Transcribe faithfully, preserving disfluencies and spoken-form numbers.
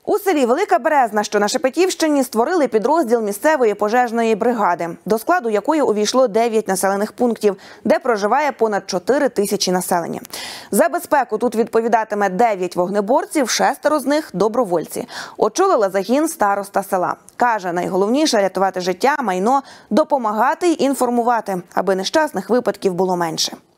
У селі Велика Березна, що на Шепетівщині, створили підрозділ місцевої пожежної бригади, до складу якої увійшло дев'ять населених пунктів, де проживає понад чотири тисячі населення. За безпеку тут відповідатиме дев'ять вогнеборців, шестеро з них – добровольці. Очолила загін староста села. Каже, найголовніше – рятувати життя, майно, допомагати й інформувати, аби нещасних випадків було менше.